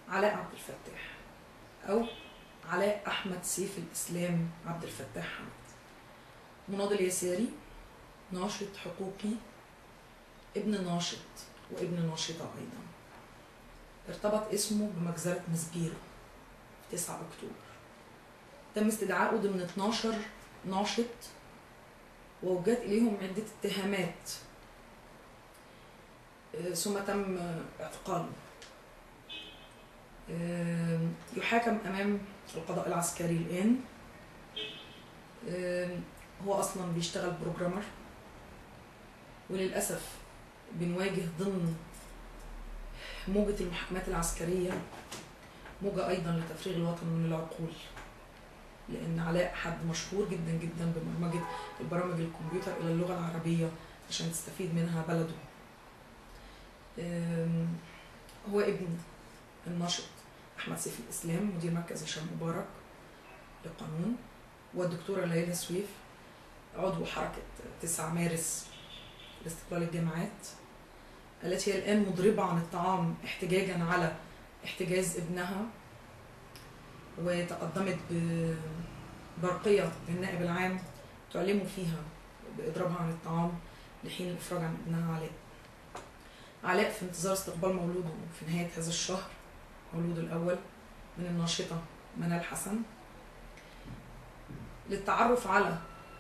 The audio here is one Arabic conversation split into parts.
علاء عبد الفتاح أو علاء أحمد سيف الإسلام عبد الفتاح حمد. مناضل يساري، ناشط حقوقي، ابن ناشط وابن ناشطة أيضا. ارتبط اسمه بمجزرة مسبيرو في 9 أكتوبر. تم استدعائه ضمن 12 ناشط ووجهت إليهم عدة اتهامات، ثم تم اعتقاله. يحاكم أمام القضاء العسكري الآن. هو أصلا بيشتغل بروجرامر، وللأسف بنواجه ضمن موجة المحاكمات العسكرية موجة أيضا لتفريغ الوطن من العقول، لأن علاء حد مشهور جدا جدا ببرمجة البرامج الكمبيوتر إلى اللغة العربية عشان تستفيد منها بلده. هو ابن الناشط أحمد سيف الإسلام مدير مركز هشام مبارك للقانون، والدكتورة ليلى سويف عضو حركة 9 مارس لاستقلال الجامعات، التي هي الآن مضربة عن الطعام احتجاجا على احتجاز ابنها، وتقدمت ببرقية للنائب العام تعلموا فيها بإضرابها عن الطعام لحين الإفراج عن ابنها علاء. علاء في انتظار استقبال مولوده في نهاية هذا الشهر، مولوده الأول من الناشطة منال حسن، للتعرف على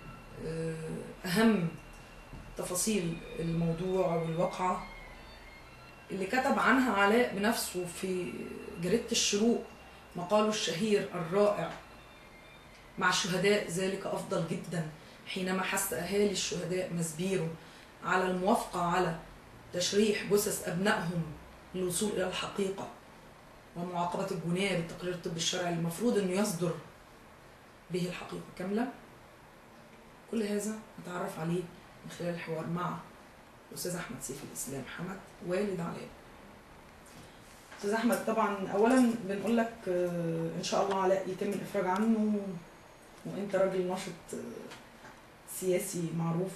أهم تفاصيل الموضوع والواقعة اللي كتب عنها علاء بنفسه في جريدة الشروق مقاله الشهير الرائع: مع الشهداء ذلك أفضل جدا، حينما حث أهالي الشهداء مسبيرو على الموافقة على تشريح جثث أبنائهم للوصول إلى الحقيقة ومعاقبة الجناة بالتقرير الطبي الشرعي المفروض أنه يصدر به الحقيقة كاملة. كل هذا نتعرف عليه من خلال الحوار مع الأستاذ أحمد سيف الإسلام حمد والد علاء. أستاذ أحمد، طبعا أولا بنقول لك إن شاء الله علاء يتم الإفراج عنه، وأنت راجل ناشط سياسي معروف،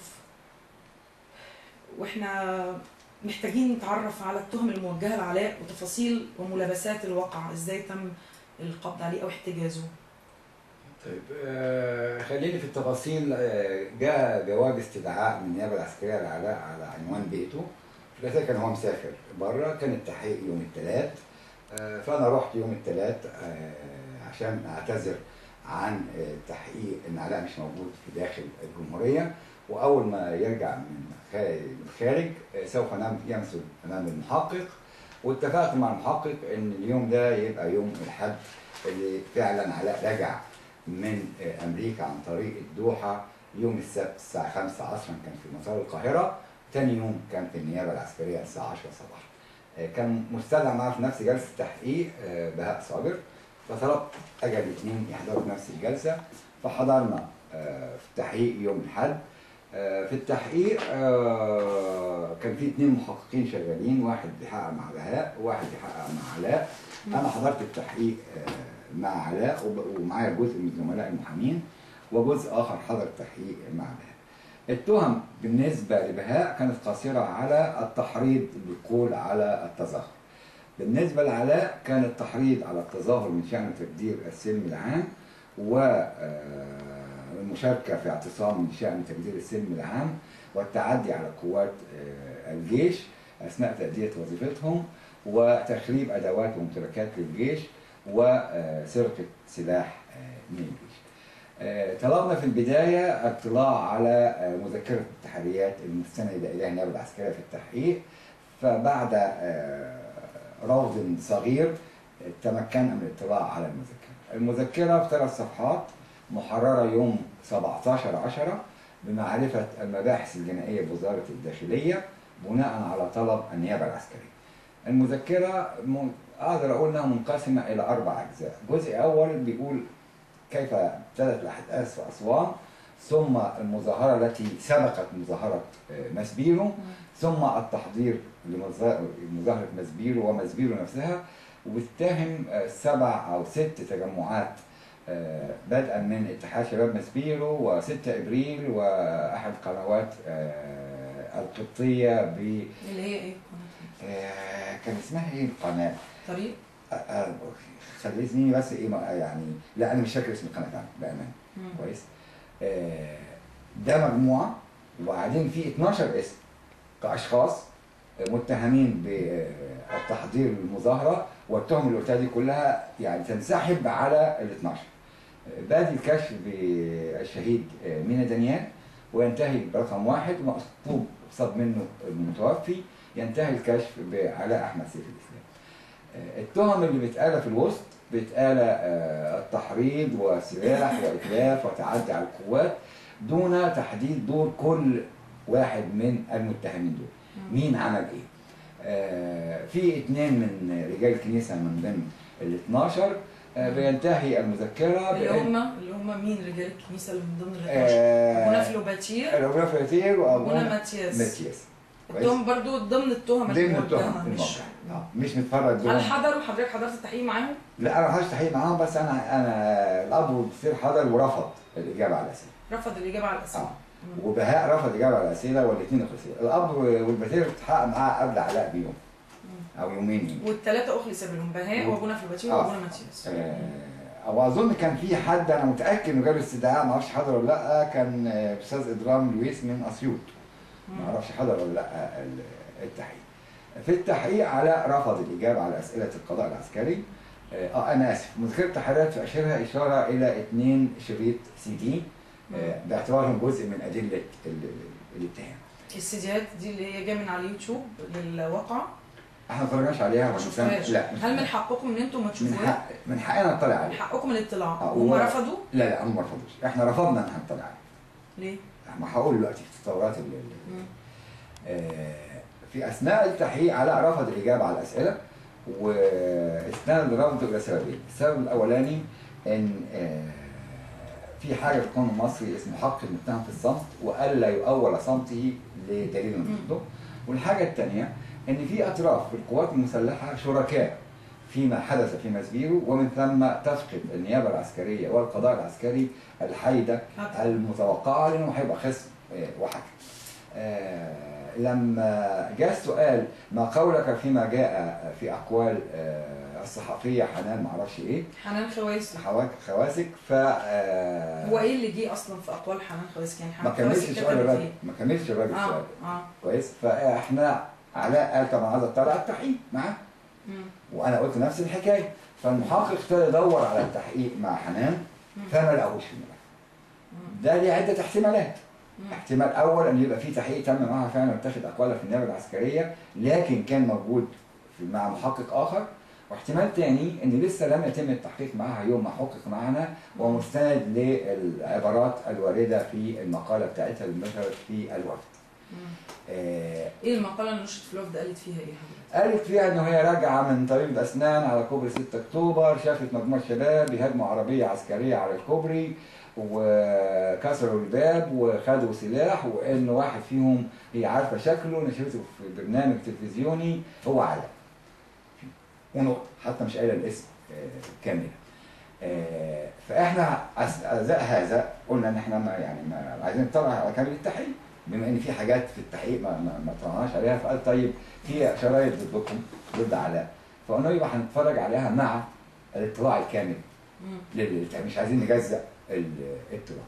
وإحنا محتاجين نتعرف على التهم الموجهة لعلاء وتفاصيل وملابسات الواقع، إزاي تم القبض عليه أو احتجازه. طيب خليني في التفاصيل. جاء جواب استدعاء من النيابه العسكريه لعلاء على عنوان بيته. في الاساس كان هو مسافر بره، كان التحقيق يوم الثلاث، فانا رحت يوم الثلاث عشان اعتذر عن التحقيق ان علاء مش موجود في داخل الجمهوريه، واول ما يرجع من الخارج سوف يمثل امام المحقق. واتفقت مع المحقق ان اليوم ده يبقى يوم الاحد اللي فعلا علاء رجع من امريكا عن طريق الدوحه يوم السبت الساعه 5 عصرا كان في مطار القاهره، ثاني يوم كان في النيابه العسكريه الساعه 10 صباحا. كان مستدعى معاه في نفس جلسه تحقيق بهاء صابر، فطلبت اجل الاثنين يحضروا في نفس الجلسه، فحضرنا في التحقيق يوم الاحد. في التحقيق كان في 2 محققين شغالين، واحد بيحقق مع بهاء وواحد بيحقق مع علاء. انا حضرت التحقيق مع علاء ومعايا جزء من زملاء المحامين، وجزء اخر حضر التحقيق مع بهاء. التهم بالنسبه لبهاء كانت قاصره على التحريض بالقول على التظاهر. بالنسبه لعلاء كان التحريض على التظاهر من شان تقدير السلم العام، والمشاركه في اعتصام من شان تقدير السلم العام، والتعدي على قوات الجيش اثناء تاديه وظيفتهم، وتخريب ادوات وممتلكات للجيش، وسرقة سلاح من الجيش. طلبنا في البداية اطلاع على مذكرة التحريات المستندة إليها النيابة العسكرية في التحقيق، فبعد روض صغير تمكنا من الاطلاع على المذكرة. المذكرة في 3 صفحات محررة يوم 17/10 بمعرفة المباحث الجنائية بوزارة الداخلية بناء على طلب النيابة العسكرية. المذكرة أقدر أقول إنها منقسمة إلى 4 أجزاء. جزء أول بيقول كيف ابتدت الأحداث في أسوان، ثم المظاهرة التي سبقت مظاهرة مسبيرو، ثم التحضير لمظاهرة مسبيرو ومسبيرو نفسها، وبتتهم 7 أو 6 تجمعات بدءا من اتحاد شباب مسبيرو و6 ابريل واحد قنوات القبطيه اللي هي ايه؟ كان اسمها ايه القناه؟ طريق خليتني بس ايه يعني، لا انا مش فاكر اسم القناه بتاعنا بامانه. كويس. ده مجموعه، وبعدين في 12 اسم كاشخاص متهمين بالتحضير للمظاهره، والتهم اللي قلتها دي كلها يعني تنسحب على ال 12. بادي الكشف بالشهيد مينا دانيال، وينتهي برقم 1 ومطلوب قصاد منه المتوفي، ينتهي الكشف بعلاء احمد سيف الاسلام. التهم اللي بتقال في الوسط بتقال التحريض وسلاح واتلاف وتعدي على القوات، دون تحديد دور كل واحد من المتهمين دول. مين عمل ايه؟ في 2 من رجال الكنيسه من ضمن ال 12 بينتهي المذكره اللي هم مين رجال الكنيسه اللي من ضمن ال 12؟ ابونا فلوباتير وابونا ماتياس. التهم برضو ضمن التهم مش متفرج هل حضروا؟ حضرتك حضرت التحقيق معاهم؟ لا انا ما حضرتش تحقيق معاهم، بس انا الاب والسير حضر ورفض الاجابه على الاسئله. رفض الاجابه على الاسئله. وبهاء رفض الاجابه على الاسئله، والاثنين اخلصوا. الاب والبتير اتحقق معاه قبل علاء بيوم او يومين. والثلاثه اخلص بينهم بهاء وابونا فلوباتير وابونا ماتياس. او اظن كان في حد انا متاكد انه جاب استدعاء، ما اعرفش حضر ولا لا، كان استاذ ادرام لويس من اسيوط، ما اعرفش حضر ولا لا التحقيق. في التحقيق علاء رفض الاجابه على اسئله القضاء العسكري. انا اسف، مذكره التحريات في اشيرها اشاره الى 2 شريط CD باعتبارهم جزء من ادله الاتهام. السيديات دي اللي هي جايه من على اليوتيوب للواقعه؟ احنا ما اتفرجناش عليها ما شفناهاش. لا هل من حقكم ان انتم ما تشوفوها؟ من حقنا نطلع عليها. من حقكم الاطلاع. هم رفضوا؟ لا هم ما رفضوش، احنا رفضنا ان نطلع عليها. ليه؟ ما هقول دلوقتي في التطورات في اثناء التحقيق علاء رفض الاجابه على الاسئله، واستند رفضه الى سببين. السبب الاولاني ان في حاجه في القانون المصري اسمه حق المتهم في الصمت، والا يؤول صمته لدليل ضده. والحاجه الثانيه ان في اطراف في القوات المسلحه شركاء فيما حدث في ماسبيرو، ومن ثم تفقد النيابه العسكريه والقضاء العسكري الحيده المتوقعه، لانه هيبقى خصم وحكم. لما جاء السؤال ما قولك فيما جاء في اقوال الصحفيه حنان ما اعرفش ايه، حنان خواسك هو ايه اللي جه اصلا في اقوال حنان خواسك؟ يعني حنان ما كملش الراجل السؤال. كويس. فاحنا علاء قال طب انا عايز اطلع التحقيق معاه، وانا قلت نفس الحكايه. فالمحقق ابتدى يدور على التحقيق مع حنان فما لقاهوش في الملف. ده ليه عده احتمالات. احتمال اول ان يبقى في تحقيق تم معها فعلا واتخذ اقوالها في النيابه العسكريه، لكن كان موجود مع محقق اخر. واحتمال ثاني ان لسه لم يتم التحقيق معها يوم ما حقق معنا، ومستند للعبارات الوارده في المقاله بتاعتها اللي نشرت في الوفد. ايه المقاله اللي نشرت في الوفد قالت فيها ايه حضرتك؟ قالت فيها ان هي راجعه من طريق الاسنان على كوبري 6 اكتوبر، شافت مجموعه شباب بيهاجموا عربيه عسكريه على الكوبري وكسروا الباب وخدوا سلاح، وان واحد فيهم هي عارفه شكله نشرته في برنامج تلفزيوني هو علاء. ونقطه، حتى مش قايله الاسم كاملا. فاحنا ازاء هذا قلنا ان احنا ما عايزين نطلع على كامل التحقيق، بما ان في حاجات في التحقيق ما طلعناش عليها. فقال طيب في شرايط ضدكم ضد علاء، فقلنا يبقى هنتفرج عليها مع الاطلاع الكامل مش عايزين نجزأ الاطلاع.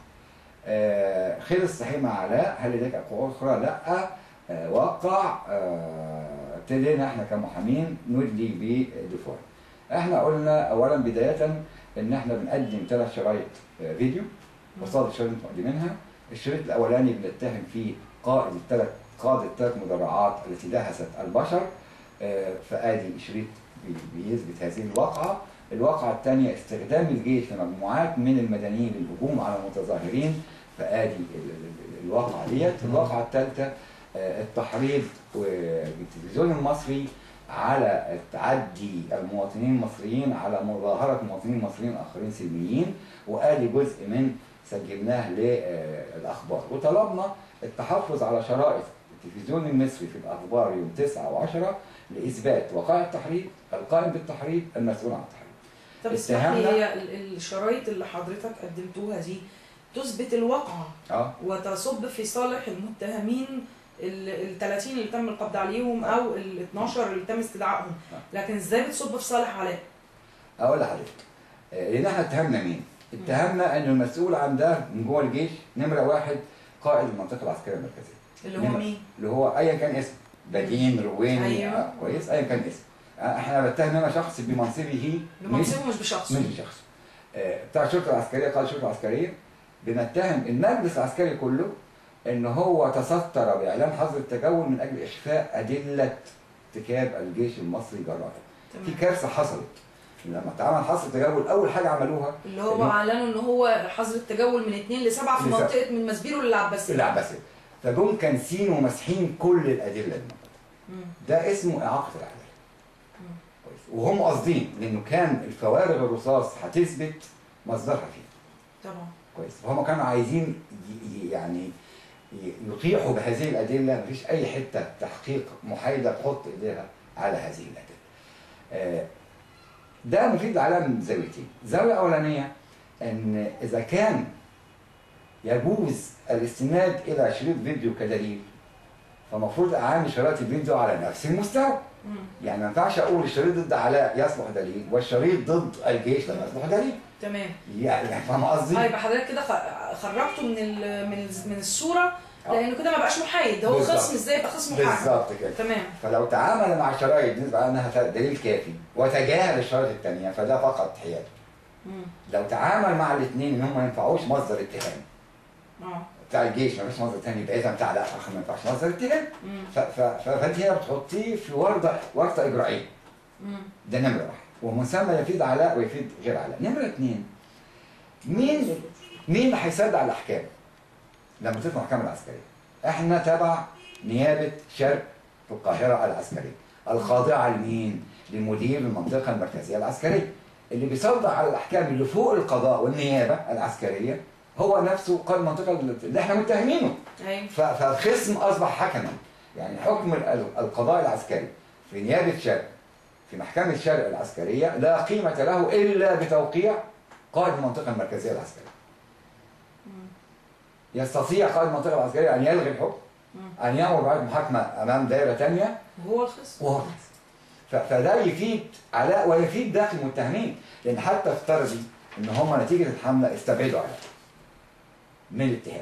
خلص التحقيق مع علاء. هل لديك اقوال اخرى؟ لا. وقع. ابتدينا احنا كمحامين ندلي بدفوع. احنا قلنا اولا بدايه ان احنا بنقدم 3 شرايط فيديو قصاد الشرايط مقدمينها. الشريط الاولاني بنتهم فيه قائد الثلاث مدرعات التي دهست البشر، فادي شريط بيثبت هذه الواقعه. الواقعه الثانيه استخدام الجيش لمجموعات من المدنيين للهجوم على المتظاهرين، فادي الواقعه ديت. الواقعه الثالثه التحريض بالتلفزيون المصري على تعدي المواطنين المصريين على مظاهره مواطنين مصريين اخرين سلميين، وادي جزء من سجلناه للاخبار. وطلبنا التحفظ على شرائط التلفزيون المصري في الاخبار يوم 9 و10 لاثبات وقائع التحريض، القائم بالتحريض، المسؤول عن التحريض. طب اسمح لي، هي الشرايط اللي حضرتك قدمتوها دي تثبت الواقعه وتصب في صالح المتهمين ال 30 اللي تم القبض عليهم او ال 12 اللي تم استدعائهم، لكن ازاي بتصب في صالح علاء؟ اقول لحضرتك لان احنا اتهمنا مين؟ اتهمنا ان المسؤول عن ده من جوه الجيش نمره واحد قائد المنطقه العسكريه المركزيه. اللي هو مين؟ اللي هو ايا كان اسمه، بدين، رويني، أيوه. كويس، ايا كان اسمه. احنا بتهم انا شخص بمنصبه، بمنصبه مش بشخصه. مش بشخصه. بتاع الشرطه العسكريه، قائد الشرطه العسكريه، بنتهم المجلس العسكري كله ان هو تستر باعلان حظر التجول من اجل اخفاء ادله ارتكاب الجيش المصري جرائم. في كارثه حصلت لما اتعمل حظر التجول، اول حاجه عملوها اللي هو اعلنوا ان هو حظر التجول من 2 ل 7 في منطقه من مسبيرو للعباسيه. العباسيه. فجم كانسين وماسحين كل الادله الموجوده. ده اسمه اعاقه العداله. كويس. وهم قاصدين لانه كان الفوارغ الرصاص هتثبت مصدرها فيه. طبعا. كويس. فهم كانوا عايزين يعني يطيحوا بهذه الادله، مفيش اي حته تحقيق محايده تحط ايديها على هذه الادله. ده مفيد على من زاويتين. زاويه اولانيه ان اذا كان يجوز الاستناد الى شريط فيديو كدليل، فمفروض اعامل شرائط الفيديو على نفس المستوى. يعني ما ينفعش اقول الشريط ضد علاء يصلح دليل والشريط ضد الجيش لا يصلح دليل. تمام. يعني فاهم قصدي؟ يبقى حضرتك كده خرجته من الصوره، لانه كده ما بقاش محايد، هو خصم ازاي يبقى خصم محايد؟ بالظبط كده. تمام. فلو تعامل مع شرائط نسبة انها دليل كافي وتجاهل الشرائط الثانيه فده فقط حياد. لو تعامل مع الاثنين ان هم ما ينفعوش مصدر اتهام. بتاع الجيش ما فيش مصدر ثاني، يبقى اذا بتاع لا اخر ما ينفعش مصدر اتهام. فانت هنا بتحطيه في ورطه اجرائيه. ده نمره واحد، ومن ثم يفيد علاء ويفيد غير علاء. نمره اثنين، مين اللي هيصدق على الاحكام لما تطلع المحكمه العسكريه؟ احنا تبع نيابه شرق في القاهره العسكريه، الخاضعه لمين؟ لمدير المنطقه المركزيه العسكريه. اللي بيصدق على الاحكام اللي فوق القضاء والنيابه العسكريه هو نفسه قائد المنطقه اللي احنا متهمينه. ايوه. فالخصم اصبح حكما. يعني حكم القضاء العسكري في نيابه شرق في محكمه شرق العسكريه لا قيمه له الا بتوقيع قائد المنطقه المركزيه العسكريه. يستطيع قائد المنطقه العسكريه ان يلغي الحكم، ان يامر بعد محاكمه امام دائره ثانيه وهو الخصم. فده يفيد علاء ويفيد داخل المتهمين، لان حتى افترضي ان هم نتيجه الحمله استبعدوا علاء من الاتهام،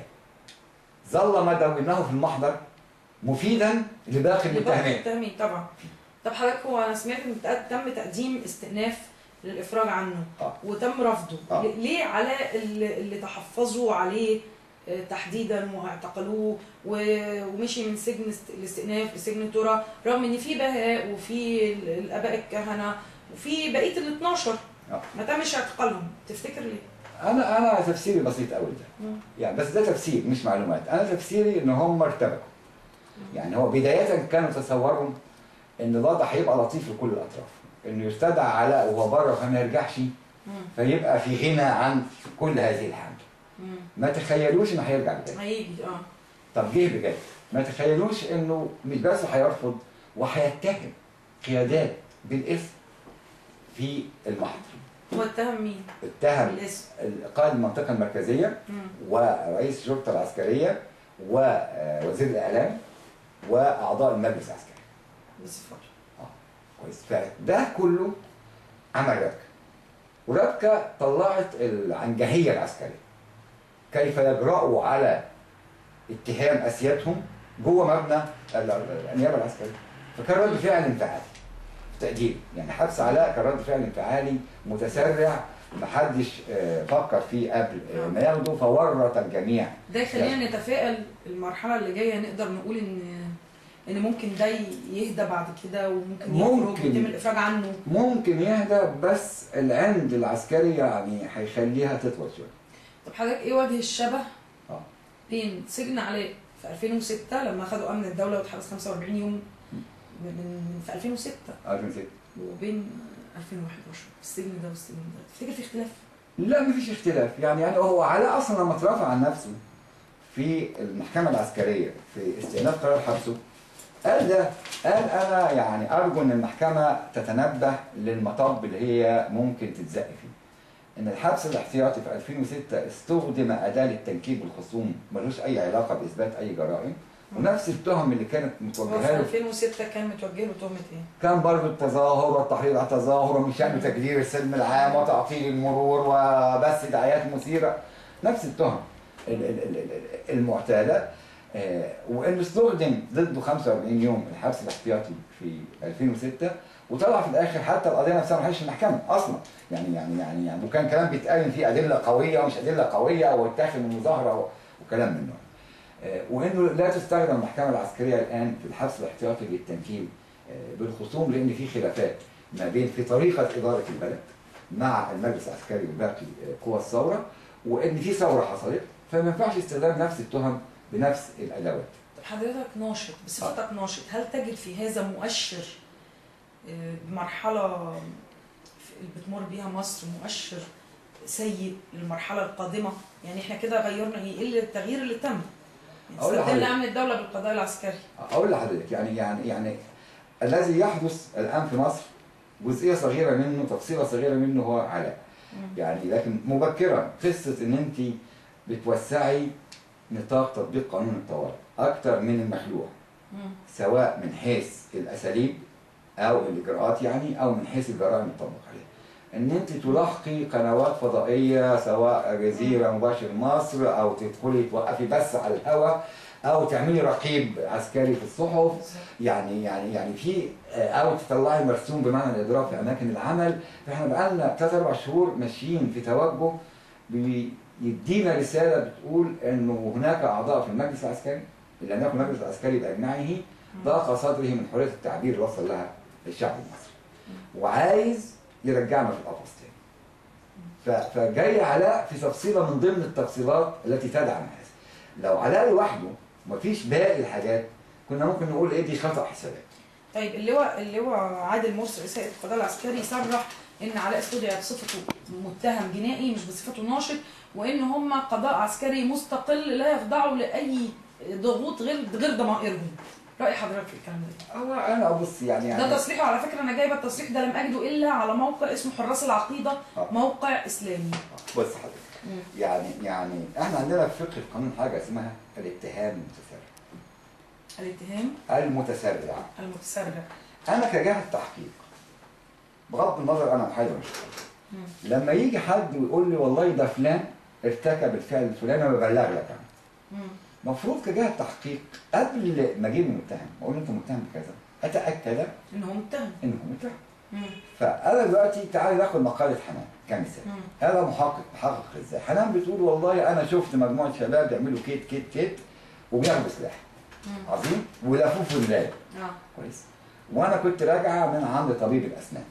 ظل ما دوناه في المحضر مفيدا لباقي المتهمين. طبعا. طب حضرتك، هو انا سمعت ان تم تقديم استئناف للافراج عنه وتم رفضه. ليه علاء اللي تحفظوا عليه تحديدا واعتقلوه ومشي من سجن الاستئناف لسجن ترى، رغم ان في بهاء وفي الاباء الكهنه وفي بقيه ال 12 ما تمش اعتقالهم؟ تفتكر ليه؟ انا تفسيري بسيط قوي ده. يعني بس ده تفسير مش معلومات. انا تفسيري ان هم ارتبكوا. يعني هو بدايه كانوا تصورهم ان الوضع هيبقى لطيف لكل الاطراف، انه يستدعى علاء وهو بره فما يرجعش، فيبقى في غنى عن كل هذه الحمله. ما تخيلوش انه هيرجع بجد. هيجي طب جه بجد. ما تخيلوش انه مش بس هيرفض وهيتهم قيادات بالاسم في المحضر. هو اتهم مين؟ اتهم قائد المنطقه المركزيه ورئيس الشرطه العسكريه ووزير الاعلام واعضاء المجلس العسكري. بصفار. كويس. فده كله عمل ربكه. وربكه طلعت العنجهيه العسكريه. كيف يجرؤوا على اتهام اسيادهم جوه مبنى النيابه العسكريه. فكان رد فعل انفعالي في تقديري. يعني حبس علاء كان رد فعل انفعالي متسرع محدش فكر فيه قبل ما ياخده، فورط الجميع. ده يخلينا نتفائل المرحله اللي جايه، نقدر نقول ان ممكن ده يهدى بعد كده، وممكن يخرج ويتم الافراج عنه. ممكن يهدى، بس العند العسكري يعني هيخليها تطول شويه. طب حضرتك ايه وجه الشبه بين سجن علاء في 2006 لما اخذوا امن الدوله واتحبس 45 يوم في 2006 وبين 2011 السجن ده والسجن ده؟ تفتكر في اختلاف؟ لا مفيش اختلاف. يعني هو علاء اصلا لما اترافع عن نفسه في المحكمه العسكريه في استئناف قرار حبسه قال انا يعني ارجو ان المحكمه تتنبه للمطب اللي هي ممكن تتزق فيه. ان الحبس الاحتياطي في 2006 استخدم اداه للتنكيل بالخصوم ملوش اي علاقه باثبات اي جرائم، ونفس التهم اللي كانت هو متوجهه في له 2006 كان متوجه له تهمه ايه؟ كان برضه التظاهر والتحريض على التظاهر ومن شأنه تجرير السلم العام وتعطيل المرور وبث دعايات مثيره، نفس التهم المعتاده. وانه استخدم ضده 45 يوم الحبس الاحتياطي في 2006، وطلع في الاخر حتى القضيه نفسها ما راحتش المحكمه اصلا، يعني وكان كلام بيتقال ان في ادله قويه ومش ادله قويه واتاخد من مظاهره وكلام من النوع. وانه لا تستخدم المحكمه العسكريه الان في الحبس الاحتياطي للتنكيل بالخصوم، لان في خلافات ما بين في طريقه اداره البلد مع المجلس العسكري وباقي قوى الثوره، وان في ثوره حصلت فما ينفعش استخدام نفس التهم بنفس الادوات. حضرتك ناشط، بصفتك ناشط، هل تجد في هذا مؤشر مرحله اللي بتمر بيها مصر مؤشر سيء للمرحله القادمه؟ يعني احنا كده غيرنا ايه التغيير اللي تم؟ استبدلنا امن الدوله بالقضاء العسكري. اقول لحضرتك يعني الذي يحدث الان في مصر جزئيه صغيره منه، تفصيله صغيره منه هو علاء. يعني لكن مبكرا قصه ان انت بتوسعي نطاق تطبيق قانون الطوارئ اكثر من المخلوع، سواء من حيث الاساليب او الاجراءات يعني، او من حيث الجرائم المطبق عليها. ان انت تلاحقي قنوات فضائيه سواء جزيره مباشر مصر، او تدخلي توقفي بث على الهواء، او تعملي رقيب عسكري في الصحف، يعني في او تطلعي مرسوم بمعنى الاضراب في اماكن العمل. فاحنا بقالنا 3-4 شهور ماشيين في توجه بيدينا رساله بتقول انه هناك اعضاء في المجلس العسكري اللي لم يكن المجلس العسكري باجمعه ضاق صدره من حريه التعبير اللي وصل لها الشعب المصري، وعايز يرجعنا في القفص تاني. فجاي علاء في تفصيله من ضمن التفصيلات التي تدعم هذا. لو علاء لوحده مفيش باقي الحاجات كنا ممكن نقول ايه دي خطا حسابات. طيب اللواء عادل مرسي رئيس هيئه القضاء العسكري صرح ان علاء استدعي بصفته متهم جنائي مش بصفته ناشط، وان هم قضاء عسكري مستقل لا يخضعوا لاي ضغوط غير ضمائرهم. رأي حضرتك في الكلام ده؟ هو انا ابص يعني ده تصريحه على فكره، انا جايبه التصريح ده لم اجده الا على موقع اسمه حراس العقيده، موقع اسلامي. بص حضرتك يعني احنا عندنا في فقه القانون حاجه اسمها الاتهام المتسرع. الاتهام المتسرع. انا كجهه تحقيق بغض النظر انا محايد ولا مش محايد، لما يجي حد ويقول لي والله ده فلان ارتكب الفعل الفلاني انا ببلغ لك عنه، المفروض كجهه تحقيق قبل ما اجيب المتهم اقول له انت متهم بكذا، اتاكد انه متهم. فانا دلوقتي تعالي ناخد مقاله حنان كمثال. انا محقق ازاي؟ حنان بتقول والله انا شفت مجموعه شباب يعملوا كيت كيت كيت وبياخدوا سلاح عظيم ولفوه في المرايه كويس، وانا كنت راجعه من عند طبيب الاسنان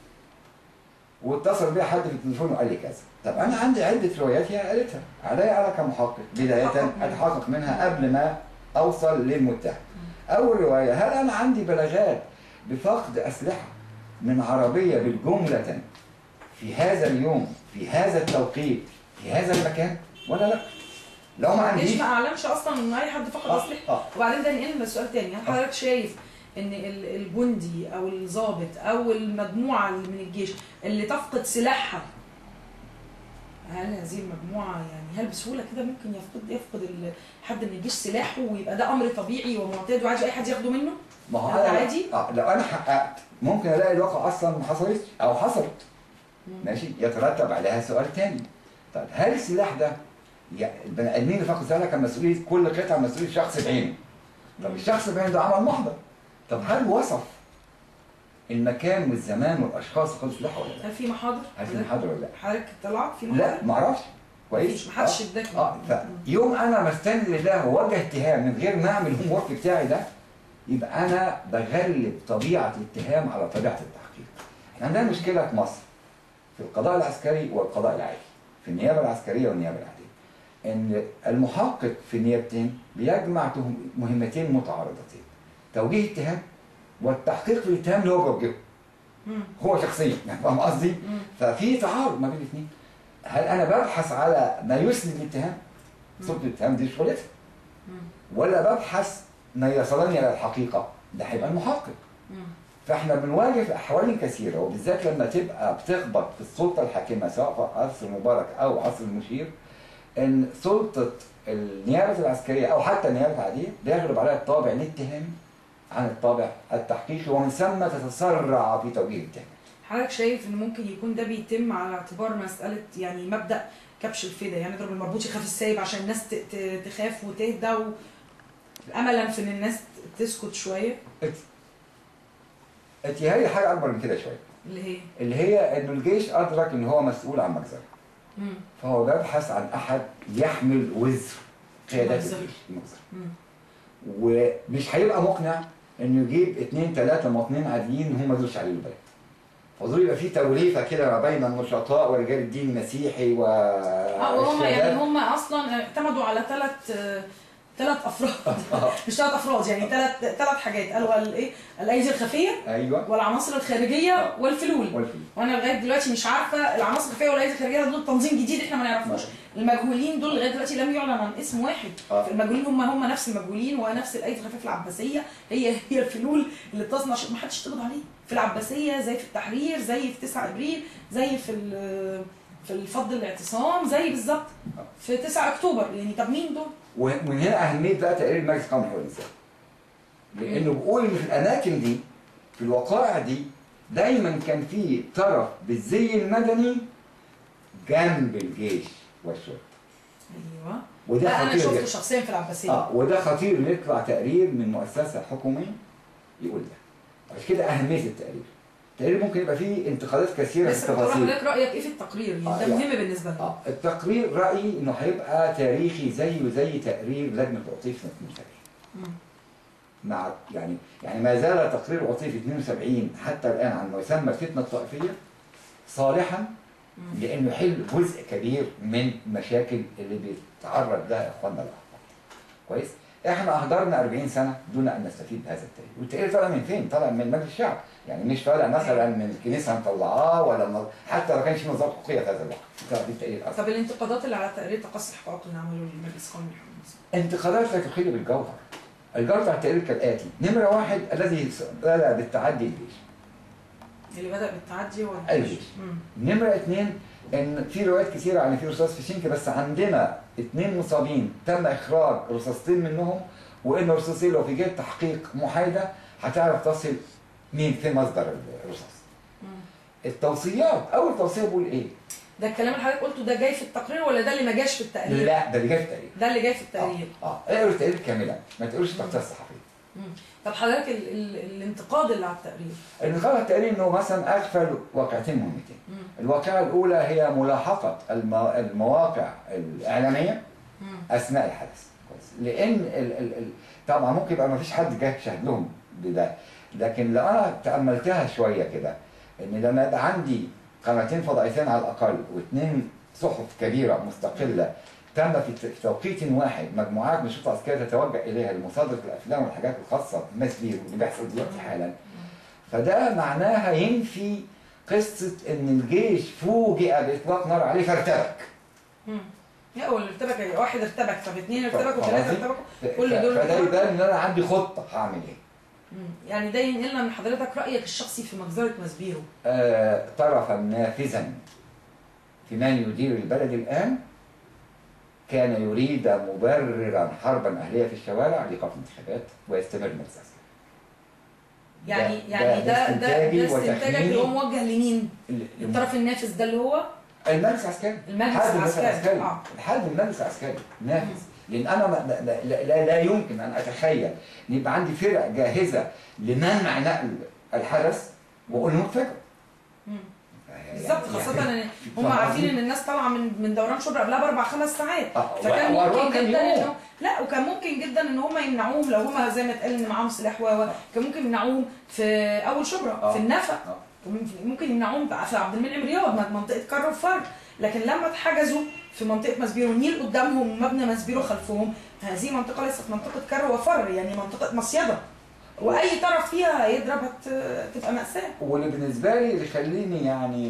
واتصل بيا حد في التليفون وقال لي كذا. طب انا عندي عده روايات هي قالتها، عليا انا كمحقق بدايه اتحقق منها قبل ما اوصل للمتهم. اول روايه، هل انا عندي بلاغات بفقد اسلحه من عربيه بالجمله في هذا اليوم في هذا التوقيت في هذا المكان ولا لا؟ لو ما عنديش ليش ما اعلنش اصلا ان اي حد فقد اسلحه؟ وبعدين ده نقلنا لسؤال تاني، هل حضرتك شايف ان الجندي او الضابط او المجموعه من الجيش اللي تفقد سلاحها، هل هذه المجموعه يعني هل بسهوله كده ممكن يفقد حد من الجيش سلاحه ويبقى ده امر طبيعي ومعتاد وعادي اي حد ياخده منه؟ ما هو عادي؟ لو انا حققت ممكن الاقي الواقع اصلا ما حصلتش او حصلت ماشي، يترتب عليها سؤال تاني. طيب هل السلاح ده البني ادمين اللي فقدوا سلاح كان مسؤوليه كل قطعه مسؤوليه شخص بعينه؟ طب الشخص بعينه ده عمل محضر، طب هل وصف المكان والزمان والاشخاص اللي خدوا سلاح ولا لا؟ هل في محاضر؟ ولا لا؟ حضرتك طلعت في محاضر؟ لا ما اعرفش كويس؟ ما حدش اداك. فيوم انا مستند لله ووجه اتهام من غير ما اعمل الهوم ورك بتاعي ده، يبقى انا بغلب طبيعه الاتهام على طبيعه التحقيق. عندنا مشكله في مصر في القضاء العسكري والقضاء العادي، في النيابه العسكريه والنيابه العاديه، ان المحقق في النيابتين بيجمع مهمتين متعارضتين، توجيه اتهام والتحقيق في الاتهام اللي هو بيوجهه هو شخصيا، يعني فاهم قصدي؟ ففي تعارض ما بين الاثنين. هل انا ببحث على ما يسند الاتهام؟ صوت الاتهام دي شغلتها. ولا ببحث ما يصلني الى الحقيقه؟ ده هيبقى المحقق. فاحنا بنواجه في احوال كثيره وبالذات لما تبقى بتخبط في السلطه الحاكمه سواء في عصر مبارك او عصر المشير، ان سلطه النيابه العسكريه او حتى النيابه العاديه بيغلب عليها الطابع الاتهامي عن الطابع التحقيقي، ومن ثم تتسرع في توجيه الاتهام. حضرتك شايف ان ممكن يكون ده بيتم على اعتبار مساله يعني مبدا كبش الفدا، يعني اضرب المربوط يخاف السايب عشان الناس تخاف وتهدى املا في ان الناس تسكت شويه؟ هي حاجه اكبر من كده شويه، اللي هي انه الجيش ادرك ان هو مسؤول عن مجزره، فهو بيبحث عن احد يحمل وزر قيادات الجيش المجزره، ومش هيبقى مقنع انه يجيب 2 3 مواطنين عاديين هم دول شعبين البلد. فضل يبقى في توليفه كده ما بين النشطاء ورجال الدين المسيحي وهم يعني هم اصلا اعتمدوا على ثلاث افراد مش 3 افراد، يعني ثلاث حاجات، قالوا الايه؟ الايدي الخفيه، ايوه، والعناصر الخارجيه والفلول. وانا لغايه دلوقتي مش عارفه العناصر الخفيه والايدي الخارجيه دول تنظيم جديد احنا ما نعرفوش. المجهولين دول لغايه دلوقتي لم يعلن عن اسم واحد. المجهولين هم نفس المجهولين ونفس الايدي الخفيه في العباسيه، هي الفلول اللي بتصنع ما حدش تقبض عليه في العباسيه، زي في التحرير، زي في 9 ابريل، زي في الفض الاعتصام، زي بالظبط في 9 اكتوبر. يعني طب مين دول؟ ومن هنا اهميه بقى تقرير المجلس القومي لحقوق الانسان، لانه بيقول ان في الاماكن دي، في الوقائع دي، دايما كان في طرف بالزي المدني جنب الجيش والشرطه. ايوه، وده ده انا شفته شخصيا في العباسيه. وده خطير ان يطلع تقرير من مؤسسه حكوميه يقول ده. عشان كده اهميه التقرير. التقرير ممكن يبقى فيه انتقادات كثيره في التفاصيل. بس حضرتك رايك ايه في التقرير؟ يعني ده مهم بالنسبه لنا. التقرير رايي انه هيبقى تاريخي زي تقرير لجنه عطيف سنه 72. مع يعني ما زال تقرير عطيف 72 حتى الان عن ما يسمى الفتنه الطائفيه صالحا لانه يحل جزء كبير من المشاكل اللي بيتعرض لها اخواننا الاحرار. كويس؟ احنا اهدرنا 40 سنه دون ان نستفيد بهذا التاريخ، والتاريخ طالع من فين؟ طالع من مجلس الشعب، يعني مش طالع مثلا من الكنيسه مطلعاه ولا حتى ما كانش في نظام حقوقيه في هذا الوقت، طلع دي التاريخ اصلا. طب الانتقادات اللي على تقرير تقصي حقوق اللي عمله المجلس القومي لحقوق الانسان؟ انتقادات لا تخل بالجوهر. الجوهر بتاع التقرير كالاتي: نمره 1 الذي بدأ بالتعدي الجيش. اللي بدأ بالتعدي هو الجيش. نمره 2 ان في روايات كثيره عن في رصاص في شنك، بس عندنا 2 مصابين تم اخراج رصاصتين منهم، وان الرصاصين لو في جهه تحقيق محايده هتعرف تصل مين في مصدر الرصاص. التوصيات، اول توصيه بيقول ايه؟ ده الكلام اللي حضرتك قلته ده جاي في التقرير ولا ده اللي ما جاش في التقرير؟ لا، ده اللي جاي في التقرير. ده اللي جاي في التقرير. اقرا التقرير كاملا، ما تقولش التغطيه الصحفيه. طب حضرتك الانتقاد اللي على التقرير؟ الانتقاد على التقرير انه مثلا اغفل واقعتين مهمتين. الواقعه الاولى هي ملاحقه المواقع الاعلاميه اثناء الحدث. لان طبعا ممكن يبقى ما فيش حد جه شاهد لهم بده، لكن لو انا تاملتها شويه كده، ان لما يبقى عندي قناتين فضائيتين على الاقل واثنين صحف كبيره مستقله تم في توقيت واحد مجموعات من الشرطه العسكريه تتوجه اليها لمصادره الافلام والحاجات الخاصه بماس بيرو اللي بيحصل دلوقتي حالا، فده معناها ينفي قصه ان الجيش فوجئ باطلاق نار عليه فارتبك. لا، هو اللي ارتبك واحد ارتبك، طب 2 ارتبكوا، 3 ارتبكوا، كل دول فده يبان ان انا عندي خطه هعمل ايه. يعني ده ينقلنا من حضرتك رايك الشخصي في مجزره ماسبيرو. طرفا نافذا في من يدير البلد الان كان يريد مبررا حربا اهليه في الشوارع لايقاف الانتخابات ويستمر المجلس العسكري. يعني ده استنتاجك اللي هو موجه لمين؟ الطرف النافذ ده اللي هو المجلس العسكري. المجلس العسكري. الحل المجلس العسكري نافذ. لان انا لا يمكن ان اتخيل ان يبقى عندي فرق جاهزه لمنع نقل الحدث واقول له فكره. بالظبط، خاصة ان هم عارفين ان الناس طالعه من دوران شبرا قبلها ب4-5 ساعات، فكان ممكن جدا لا، وكان ممكن جدا ان هم يمنعوهم لو هم زي ما اتقال ان معاهم سلاح كان ممكن يمنعوهم في اول شبرا في النفق، ممكن يمنعوهم في عبد المنعم رياض منطقه كر وفر، لكن لما اتحجزوا في منطقه ماسبيرو، النيل قدامهم ومبنى ماسبيرو خلفهم، هذه منطقه ليست منطقه كر وفر، يعني منطقه مصيده، واي طرف فيها هيضرب تبقى مأساة. واللي بالنسبه لي اللي يخليني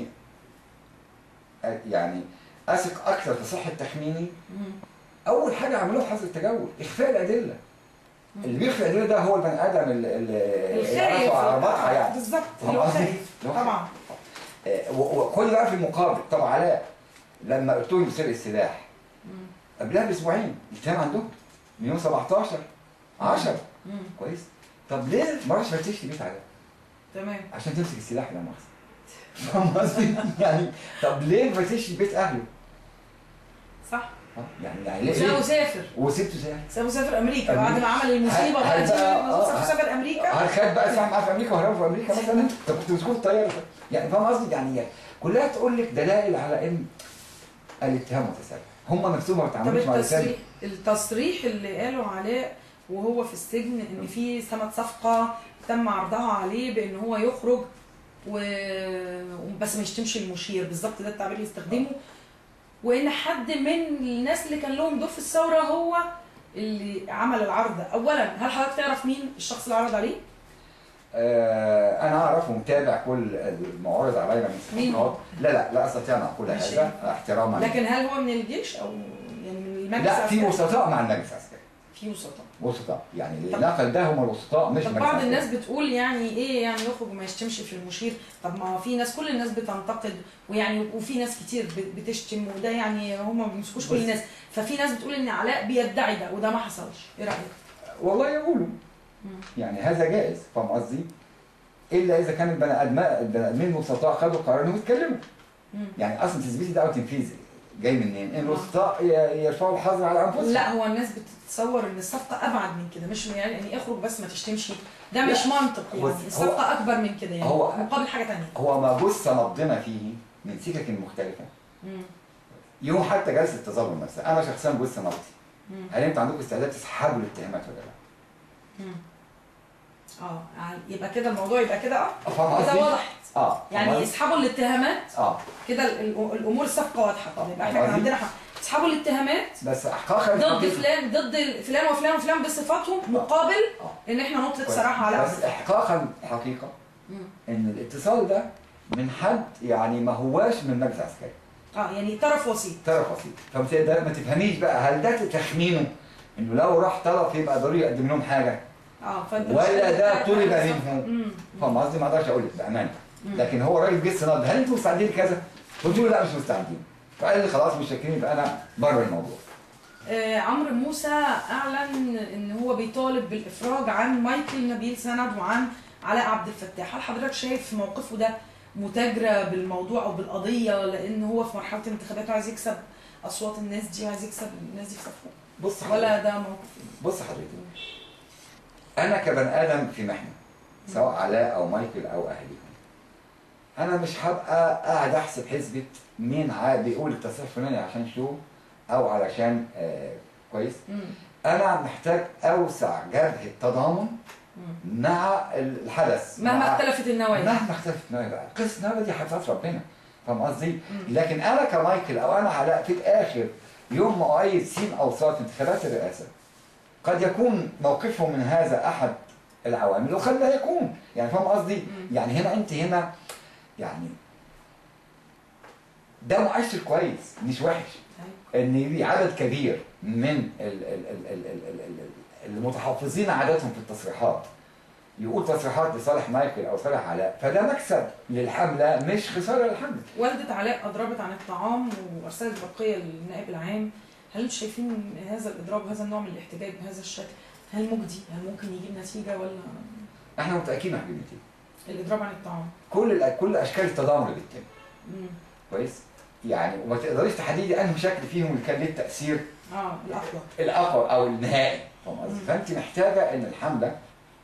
يعني اثق اكثر في صحه تخميني، اول حاجه عملوها حظر التجول، اخفاء الادله. اللي بيخفي الادله ده هو البني ادم اللي خايف على رباطها يعني. بالظبط، اللي هو خايف طبعا. وكل ده في المقابل. طب علاء لما قلت له بسرق السلاح قبلها باسبوعين الاتهام عندهم من يوم 17 10. كويس. طب ليه ما راحش فتشت بيت علاء؟ تمام. عشان تمسك السلاح لا مؤاخذه. فاهم قصدي؟ يعني طب ليه ما فتشتش بيت اهله؟ صح. يعني ليه؟ وسافر وسبته سافر امريكا بعد ما عمل المصيبه بقى دي. سافر امريكا. خد بقى سلاح معاه في امريكا وهربوا في امريكا مثلا. طب كنت مسكوه في الطياره. يعني فاهم قصدي؟ يعني كلها تقول لك دلائل على ان الاتهام متسلسل. هم نفسهم ما بيتعاملوش مع التصريح اللي قالوا علاء وهو في السجن ان في ثمة صفقه تم عرضها عليه بان هو يخرج بس ما يشتمش المشير، بالظبط ده التعبير اللي استخدمه، وان حد من الناس اللي كان لهم دور في الثوره هو اللي عمل العرض ده. اولا هل حضرتك تعرف مين الشخص اللي عرض عليه؟ انا اعرف ومتابع كل المعارض عليا من الصفقات. لا استطيع ان اقول هذا احتراما. لكن هل هو من الجيش او يعني من المجلس العسكري؟ لا، في وسطاء مع المجلس العسكري. في وسطاء يعني اللي نقل ده هم الوسطاء مش المجلس. بعض الناس بتقول يعني ايه يعني يخرج وما يشتمش في المشير؟ طب ما في ناس، كل الناس بتنتقد ويعني وفي ناس كتير بتشتم، وده يعني هم ما بيمسكوش كل الناس، ففي ناس بتقول ان علاء بيدعي ده وده ما حصلش. ايه رايك؟ والله يقولوا يعني هذا جائز، فاهم قصدي؟ الا اذا كان البني ادمين الوسطاء خدوا قرار انهم يتكلموا. يعني اصلا تثبيتي ده او تنفيذي جاي منين؟ ان الوسطاء يرفعوا الحظر على انفسهم. لا، هو الناس بتتصور ان الصفقه ابعد من كده، مش يعني اخرج بس ما تشتمش، ده مش منطق. يعني الصفقه اكبر من كده، يعني هو مقابل حاجه ثانيه. هو ما جث نبضنا فيه من سكك مختلفه. يوم حتى جلسه التظلم نفسها انا شخصيا جث نبضي. هل انتوا عندكم استعداد تسحبوا الاتهامات ولا لا؟ يبقى كده الموضوع يبقى كده كده وضحت. يعني يسحبوا الاتهامات. كده الامور الصفقه واضحه. يبقى احنا كان عندنا يسحبوا الاتهامات بس احقاقا ضد فلان، ضد فلان وفلان وفلان بصفاتهم، مقابل ان احنا نطلق صراحه على بس احقاقا حقيقه ان الاتصال ده من حد يعني ما هواش من المجلس العسكري. يعني طرف وسيط. فانت ما تفهميش بقى هل ده تخمينه انه لو راح طرف يبقى ضروري يقدم لهم حاجه ولا ده طلب منهم. فاهم قصدي؟ ما اقدرش اقول لك بامانه. لكن هو راجل جه السناد، هل انتم مستعدين لكذا؟ قلت له لا مش مستعدين. فقال لي خلاص مش شاكرين، يبقى انا بره الموضوع. عمرو موسى اعلن ان هو بيطالب بالافراج عن مايكل نبيل سند وعن علاء عبد الفتاح. هل حضرتك شايف موقفه ده متاجره بالموضوع او بالقضيه، لان هو في مرحله الانتخابات وعايز يكسب اصوات الناس دي وعايز يكسب الناس دي في صفه؟ بص ولا ده موقف؟ بص حضرتك، انا كبني ادم في محنه سواء علاء او مايكل او اهلي، انا مش هبقى قاعد احسب حسبه مين بيقول التصريح الفلاني عشان شو او علشان كويس. انا محتاج اوسع جبهه تضامن مع الحدث مهما اختلفت النوايا. بقى قصه النوايا دي حفظ ربنا، فاهم قصدي؟ لكن انا كمايكل او انا علاء في الاخر يوم ما اؤيد سين او صاد في انتخابات الرئاسه قد يكون موقفهم من هذا احد العوامل وقد لا يكون، يعني فاهم قصدي؟ يعني هنا يعني ده مؤشر كويس مش وحش ان في عدد كبير من المتحفظين عاداتهم في التصريحات يقول تصريحات لصالح مايكل او صالح علاء، فده مكسب للحمله مش خساره للحمله. والده علاء اضربت عن الطعام وارسلت برقيه للنائب العام. هل انتم شايفين هذا الاضراب وهذا النوع من الاحتجاج بهذا الشكل هل مجدي؟ هل ممكن يجيب نتيجه ولا؟ احنا متاكدين هيجيب نتيجه. الاضراب عن الطعام كل اشكال التضامن اللي بتتم كويس، يعني وما تقدريش تحددي انهي شكل فيهم اللي كان ليه التاثير الاقوى او النهائي، فاهم قصدي؟ فانت محتاجه ان الحمله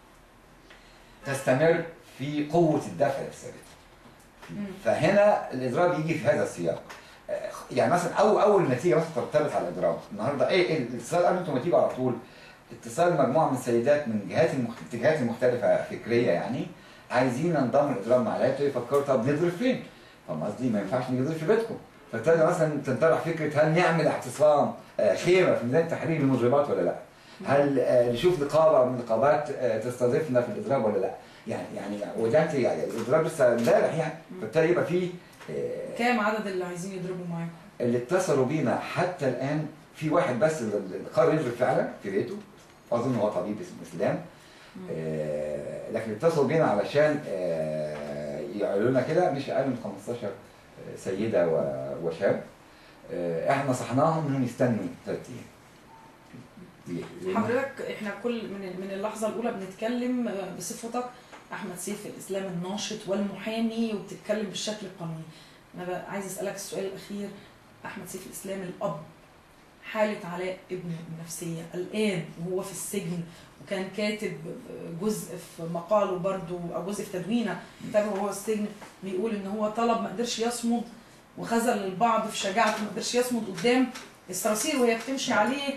تستمر في قوه الدفع الثابته. فهنا الاضراب يجي في هذا السياق. يعني مثلا اول نتيجه مثلا ترتبط على الاضراب النهارده ايه الاتصال قبل انتم ما تيجوا على طول اتصال مجموعه من السيدات من الاتجاهات المختلفه فكريه، يعني عايزين ننضم الاضراب مع علاء يفكروا طب نضرب فين؟ فاهم قصدي؟ ما ينفعش نضرب في بيتكم. فابتدى مثلا تنطرح فكره هل نعمل اعتصام خيمه في ميدان التحرير للمضربات ولا لا؟ هل نشوف نقابه من النقابات تستضيفنا في الاضراب ولا لا؟ يعني وده يعني الاضراب لسه امبارح يعني، فابتدى يبقى فيه كام عدد اللي عايزين يضربوا معاكم؟ اللي اتصلوا بينا حتى الان في واحد بس اللي قرر يضرب فعلا في بيته، اظن هو طبيب اسمه اسلام. لكن اتصلوا بينا علشان يقولوا لنا كده مش اقل من 15 سيده وشاب. احنا نصحناهم انهم يستنوا 3 ايام. حضرتك احنا كل من اللحظه الاولى بنتكلم بصفتك احمد سيف الاسلام الناشط والمحامي، وبتتكلم بالشكل القانوني. انا بقى عايز اسالك السؤال الاخير. احمد سيف الاسلام الاب، حاله علاء ابنه النفسيه الان وهو في السجن، وكان كاتب جزء في مقاله برضو او جزء في تدوينه كتابه وهو في السجن، بيقول ان هو طلب ما قدرش يصمد وخذل البعض في شجاعته، ما قدرش يصمد قدام الصراصير وهي بتمشي عليه،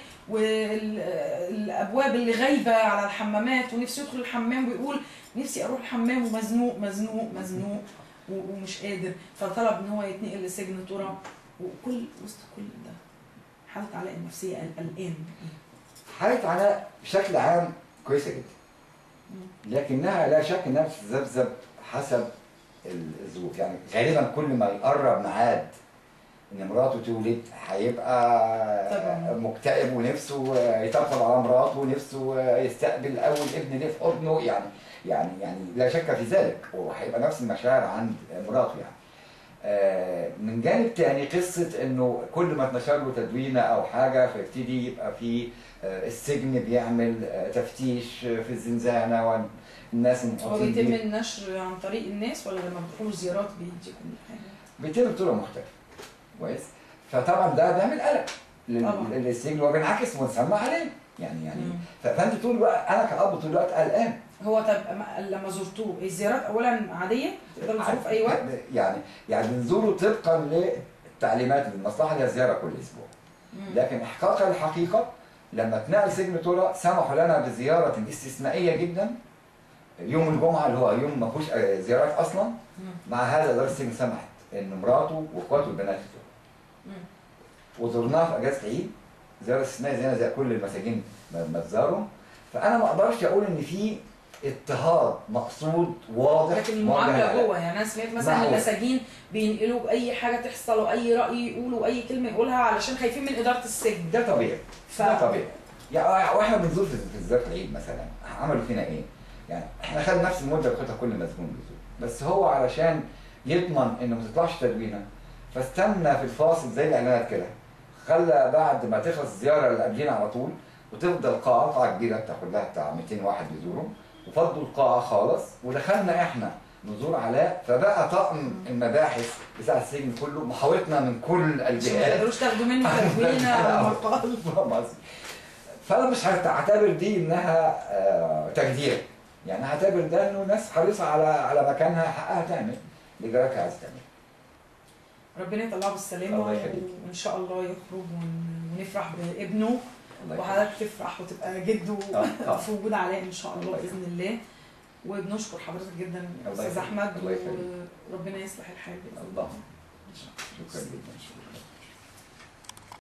والابواب اللي غايبه على الحمامات، ونفسه يدخل الحمام ويقول نفسي اروح الحمام ومزنوق مزنوق مزنوق ومش قادر، فطلب ان هو يتنقل لسجن ترى. وكل وسط كل ده حالة علاء النفسيه الان حالة علاء بشكل عام كويسة جدا، لكنها لا شك انها بتتذبذب حسب الظروف. يعني غالبا كل ما يقرب ميعاد ان مراته تولد هيبقى مكتئب ونفسه يطبطب على مراته ونفسه يستقبل اول ابن ليه في حضنه، يعني لا شك في ذلك، وهيبقى نفس المشاعر عند مراته يعني. من جانب تاني قصه انه كل ما اتنشر له تدوينه او حاجه فيبتدي يبقى في السجن بيعمل تفتيش في الزنزانه والناس هو بيتم النشر عن طريق الناس ولا لما بتروحوا زيارات بيديكم حاجه؟ بيتم بطرق مختلفه. كويس؟ فطبعا ده بيعمل قلق للسجن وبينعكس ونسمع عليه يعني فانت طول الوقت انا كأب طول الوقت قلقان. هو طب لما زرتوه الزيارات اولا عاديه تقدروا تزوروه في اي وقت؟ يعني بنزوره طبقا للتعليمات المصلحه اللي هي زياره كل اسبوع. لكن احقاقا الحقيقه لما اتنقل سجن ترى سمحوا لنا بزياره استثنائيه جدا يوم الجمعه اللي هو يوم ما فيهوش زيارات اصلا. مع هذا اداره السجن سمحت ان مراته واخواته البنات يزوروا. وزرناه في اجازه العيد زياره استثنائيه زي كل المساجين ما تزاروا. فانا ما اقدرش اقول ان في اضطهاد مقصود واضح، لكن المعامله جوه. يعني انا سمعت مثلا المساجين بينقلوا اي حاجه تحصل واي راي يقولوا اي كلمه يقولها علشان خايفين من اداره السجن. ده طبيعي. ده طبيعي. يعني واحنا بنزور في زياره العيد مثلا عملوا فينا ايه؟ يعني احنا خدنا نفس المده اللي خدها كل مسجون بيزور، بس هو علشان يضمن انه ما تطلعش تدوينه فاستنى في الفاصل زي الاعلانات كده، خلى بعد ما تخلص الزياره اللي قبلينا على طول وتفضل قاعه كبيره بتاخد لها بتاع 200 واحد بيزوروا، وفضوا القاعه خالص ودخلنا احنا نزور علاء. فبقى طقم المباحث بتاع السجن كله محاوطنا من كل الجهات. ما تقدروش تاخدوا منه تدوينه او مقال. فانا مش هعتبر دي انها تجدير، يعني هعتبر ده انه ناس حريصه على مكانها حقها تعمل اللي جراك عايز تعمل. ربنا يطلعه بالسلامه وان شاء الله يخرج ونفرح بابنه وحضرتك تفرح وتبقى جده في وجود علاء ان شاء الله باذن الله. وبنشكر حضرتك جدا استاذ احمد وربنا يصلح الحال باذن الله. شكرا جدا.